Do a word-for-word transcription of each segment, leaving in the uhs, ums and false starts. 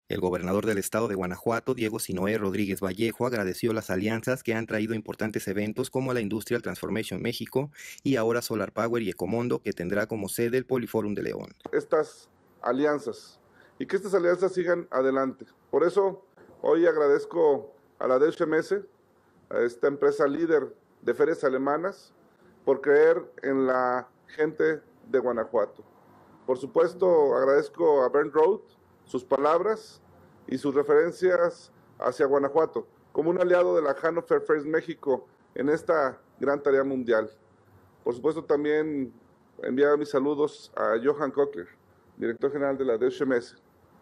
El gobernador del estado de Guanajuato, Diego Sinoé Rodríguez Vallejo, agradeció las alianzas que han traído importantes eventos como la Industrial Transformation México y ahora Solar Power y Ecomondo, que tendrá como sede el Poliforum de León. Estas alianzas y que estas alianzas sigan adelante. Por eso, hoy agradezco a la D H M S, a esta empresa líder de ferias alemanas, por creer en la gente de Guanajuato. Por supuesto, agradezco a Bernd Roth sus palabras y sus referencias hacia Guanajuato como un aliado de la Hannover Fest México en esta gran tarea mundial. Por supuesto, también enviar mis saludos a Johan Kockler, director general de la D H M S.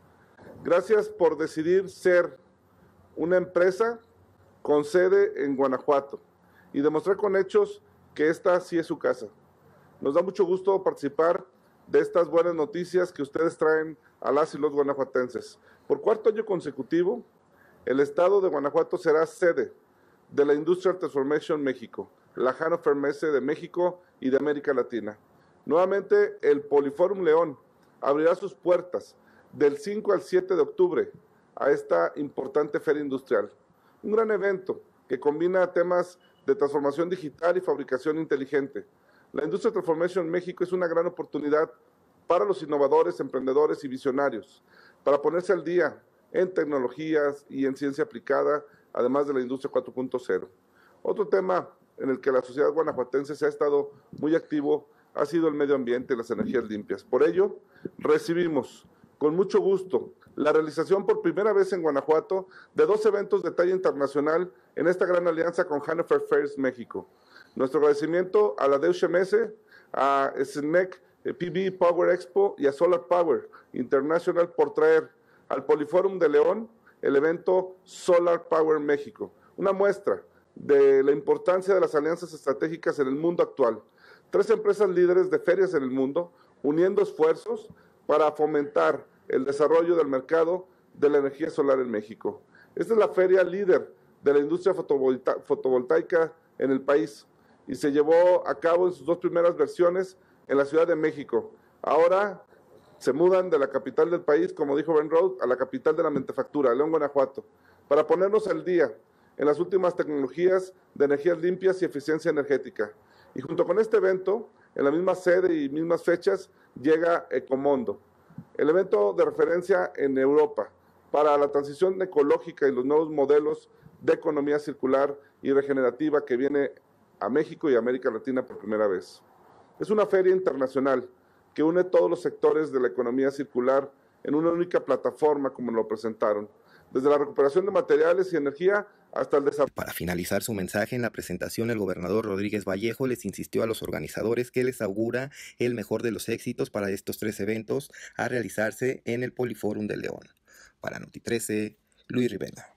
Gracias por decidir ser una empresa con sede en Guanajuato y demostrar con hechos que esta sí es su casa. Nos da mucho gusto participar de estas buenas noticias que ustedes traen a las y los guanajuatenses. Por cuarto año consecutivo, el estado de Guanajuato será sede de la Industrial Transformation México, la Hannover Messe de México y de América Latina. Nuevamente, el Poliforum León abrirá sus puertas del cinco al siete de octubre a esta importante feria industrial. Un gran evento que combina temas de transformación digital y fabricación inteligente. La Industrial Transformation México es una gran oportunidad para los innovadores, emprendedores y visionarios, para ponerse al día en tecnologías y en ciencia aplicada, además de la Industria cuatro punto cero. Otro tema en el que la sociedad guanajuatense se ha estado muy activo ha sido el medio ambiente y las energías limpias. Por ello, recibimos con mucho gusto la realización por primera vez en Guanajuato de dos eventos de talla internacional en esta gran alianza con Hannover Fest México. Nuestro agradecimiento a la D H M S, a S N E C P V Power Expo y a Solar Power International por traer al Poliforum de León el evento Solar Power México, una muestra de la importancia de las alianzas estratégicas en el mundo actual. Tres empresas líderes de ferias en el mundo uniendo esfuerzos para fomentar el desarrollo del mercado de la energía solar en México. Esta es la feria líder de la industria fotovolta- fotovoltaica en el país y se llevó a cabo en sus dos primeras versiones en la Ciudad de México. Ahora se mudan de la capital del país, como dijo Ben Roth, a la capital de la manufactura, León, Guanajuato, para ponernos al día en las últimas tecnologías de energías limpias y eficiencia energética. Y junto con este evento, en la misma sede y mismas fechas, llega Ecomondo, el evento de referencia en Europa para la transición ecológica y los nuevos modelos de economía circular y regenerativa que viene a México y a América Latina por primera vez. Es una feria internacional que une todos los sectores de la economía circular en una única plataforma como lo presentaron, desde la recuperación de materiales y energía hasta el desarrollo. Para finalizar su mensaje en la presentación, el gobernador Rodríguez Vallejo les insistió a los organizadores que les augura el mejor de los éxitos para estos tres eventos a realizarse en el Poliforum de León. Para Noti trece, Luis Rivera.